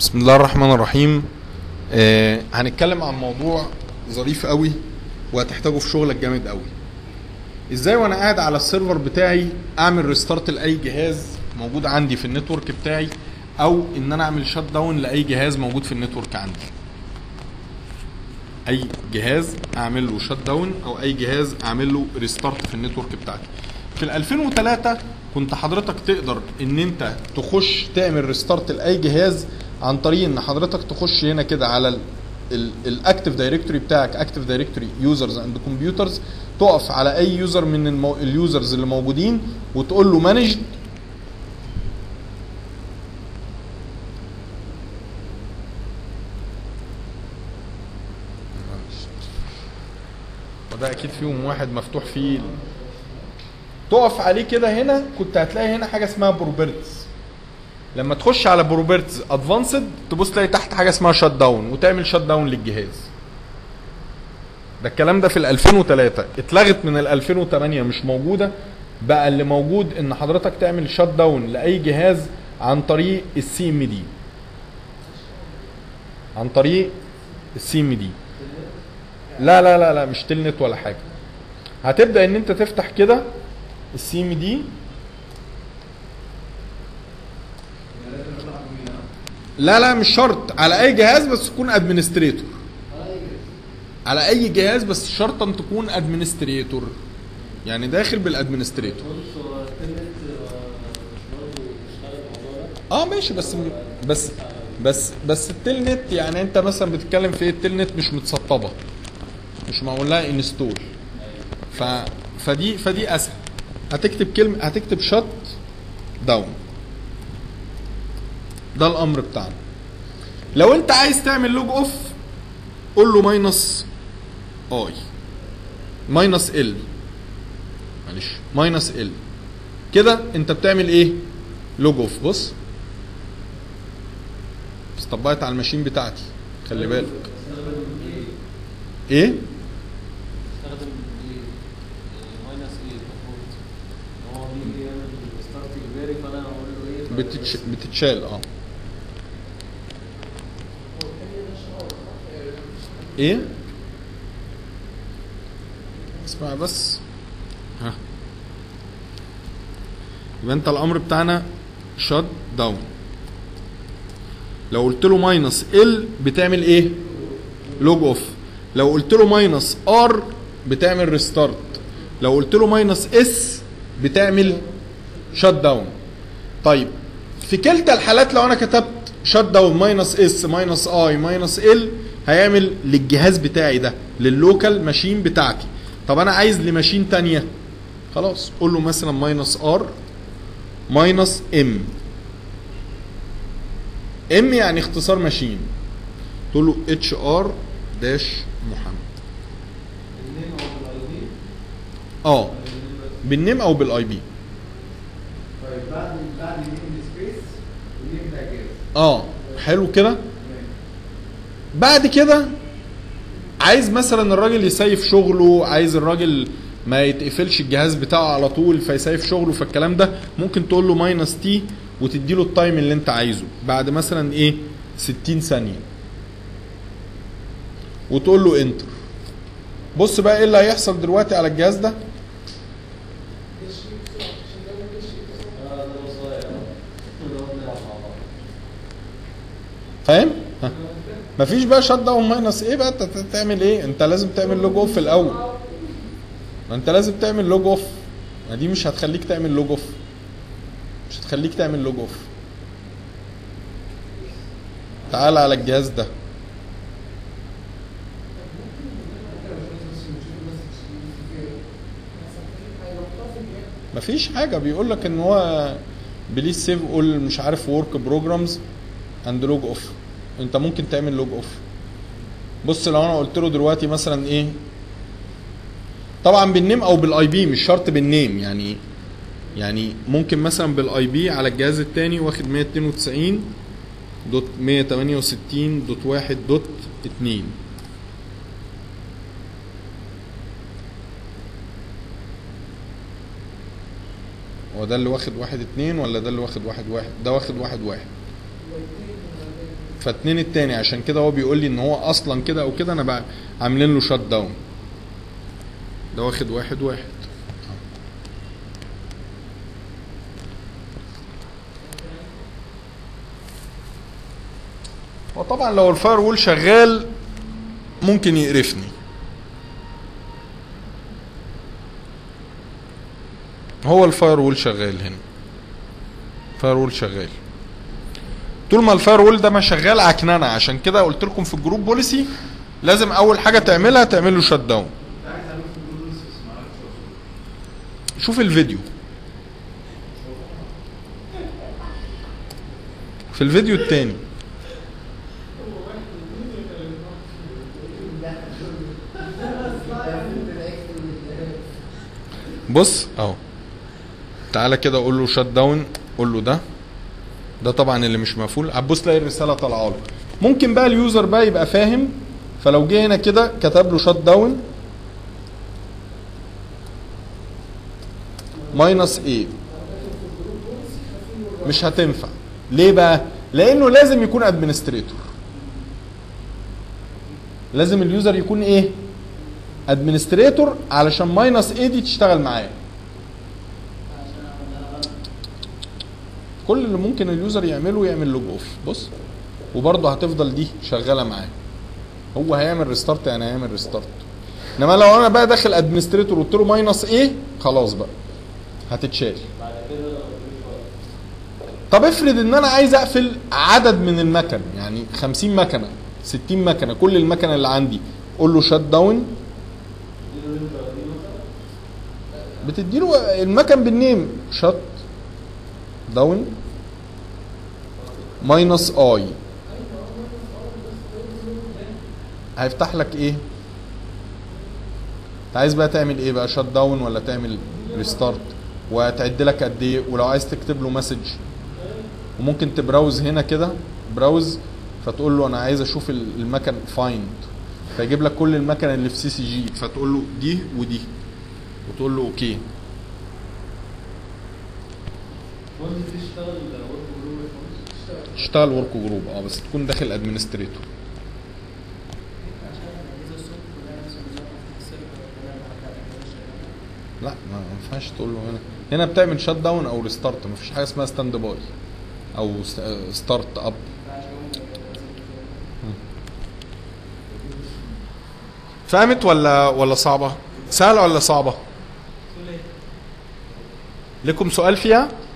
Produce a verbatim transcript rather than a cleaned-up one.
بسم الله الرحمن الرحيم. آه هنتكلم عن موضوع ظريف قوي وهتحتاجه في شغلك جامد قوي. ازاي وانا قاعد على السيرفر بتاعي اعمل ريستارت لاي جهاز موجود عندي في النتورك بتاعي، او ان انا اعمل شات داون لاي جهاز موجود في النتورك عندي. اي جهاز اعمل له شات داون او اي جهاز اعمل له ريستارت في النتورك بتاعتي. في ال ألفين وثلاثة كنت حضرتك تقدر ان انت تخش تعمل ريستارت لاي جهاز عن طريق ان حضرتك تخش هنا كده على الاكتيف دايركتوري بتاعك، اكتيف دايركتوري يوزرز اند كمبيوترز، تقف على اي يوزر من المو... اليوزرز اللي موجودين وتقول له مانج، وده اكيد فيهم واحد مفتوح فيه، تقف عليه كده. هنا كنت هتلاقي هنا حاجه اسمها بروبرتيز. لما تخش على بروبرتيز ادفانسد تبص تلاقي تحت حاجه اسمها شات داون، وتعمل شات داون للجهاز. ده الكلام ده في ال ألفين وثلاثة، اتلغت من ال ألفين وثمانية، مش موجوده. بقى اللي موجود ان حضرتك تعمل شات داون لاي جهاز عن طريق السي ام دي، عن طريق السي ام دي. لا لا لا لا مش تلنت ولا حاجه. هتبدا ان انت تفتح كده السي ام دي. لا لا مش شرط على اي جهاز، بس تكون ادمنستريتور. على اي جهاز بس شرطا تكون ادمنستريتور، يعني داخل بالادمنستريتور. اه ماشي، بس بس بس بس التلنت يعني انت مثلا بتتكلم في ايه؟ التلنت مش متسطبه، مش معمول لها انستول. ف فدي فدي اسهل. هتكتب كلمه، هتكتب شات داون، ده الامر بتاعنا. لو انت عايز تعمل لوج اوف قول له ماينس اي ماينس ال، معلش ماينس ال كده. انت بتعمل ايه؟ لوج اوف. بص استطبقت على الماشين بتاعتي، خلي بالك. ايه؟ بتتش... بتتشال. اه ايه؟ اسمع بس. ها يبقى انت الامر بتاعنا شات داون. لو قلت له ماينس ال بتعمل ايه؟ لوج اوف. لو قلت له ماينس ار بتعمل ريستارت. لو قلت له ماينس اس بتعمل شات داون. طيب في كلتا الحالات لو انا كتبت شات داون ماينس اس ماينس اي ماينس ال هيعمل للجهاز بتاعي ده، لللوكال ماشين بتاعتي. طب انا عايز لماشين تانية، خلاص قول له مثلا ماينس ار ماينس ام. ام يعني اختصار ماشين، تقول له اتش ار داش محمد. اه بالنيم او بالاي بي. طيب بعد بعد النيم سبيس والنيم بتاع الجهاز. اه حلو كده. بعد كده عايز مثلا الراجل يسيف شغله، عايز الراجل ما يتقفلش الجهاز بتاعه على طول فيسيف شغله، فالكلام ده ممكن تقول له ماينس تي وتدي له التايم اللي انت عايزه بعد مثلا ايه ستين ثانيه، وتقول له انتر. بص بقى ايه اللي هيحصل دلوقتي على الجهاز ده. فاهم؟ ها مفيش بقى شات داون ماينس ايه بقى. انت تعمل ايه؟ انت لازم تعمل لوج اوف في الاول. ما انت لازم تعمل لوج اوف، ما دي مش هتخليك تعمل لوج اوف، مش هتخليك تعمل لوج اوف. تعال على الجهاز ده. مفيش حاجه، بيقول لك ان هو بليز سيف اول مش عارف ورك بروجرامز اند لوج اوف. انت ممكن تعمل لوج اوف. بص لو انا قلت له دلوقتي مثلا ايه، طبعا بالنيم او بالاي بي، مش شرط بالنيم، يعني يعني ممكن مثلا بالاي بي على الجهاز الثاني واخد مية اتنين وتسعين دوت مية تمانية وستين دوت واحد دوت اتنين. هو ده اللي واخد واحد اتنين ولا ده اللي واخد واحد واحد؟ ده واخد واحد واحد. فاتنين التاني، عشان كده هو بيقول لي ان هو اصلا كده او كده انا بقى عاملين له شات داون. ده واخد واحد واحد. وطبعا لو الفاير وول شغال ممكن يقرفني. هو الفاير وول شغال هنا، الفاير وول شغال. طول ما الفاير وول ده ما شغال عكننه، عشان كده قلت لكم في الجروب بوليسي لازم اول حاجه تعملها تعمل له شات داون. شوف الفيديو، في الفيديو التاني. بص اهو، تعالى كده قول له شات داون، قول له ده ده طبعا اللي مش مقفول، هتبص تلاقي الرساله طالعه له. ممكن بقى اليوزر بقى يبقى فاهم، فلو جه هنا كده كتب له شات داون ماينس ايه، مش هتنفع. ليه بقى؟ لانه لازم يكون ادمنستريتور، لازم اليوزر يكون ايه؟ ادمنستريتور، علشان ماينس ايه دي تشتغل معاه. كل اللي ممكن اليوزر يعمله يعمل لوج اوف، بص، وبرضه هتفضل دي شغاله معاه. هو هيعمل ريستارت، يعني هيعمل ريستارت. انما لو انا بقى داخل ادمنستريتور وقلت له ماينس ايه، خلاص بقى هتتشال. طب افرض ان انا عايز اقفل عدد من المكن، يعني خمسين مكنه ستين مكنه، كل المكنه اللي عندي، قول له شات داون. بتديله المكن بالنيم، شات داون ماينس اي، هيفتح لك ايه؟ انت عايز بقى تعمل ايه بقى؟ شات داون ولا تعمل ريستارت؟ وهتعد لك قد ايه؟ ولو عايز تكتب له مسج، وممكن تبراوز هنا كده، براوز، فتقول له انا عايز اشوف المكن فايند، فيجيب لك كل المكن اللي في سي سي جي، فتقول له دي ودي، وتقول له اوكي. اشتغل ورك جروب، اه بس تكون داخل ادمنستريتور. لا ما ينفعش تقول له هنا، هنا بتعمل شات داون او ريستارت، مفيش حاجه اسمها ستاند باي او ستارت اب. فهمت ولا ولا صعبه؟ سهله ولا صعبه؟ لكم سؤال فيها؟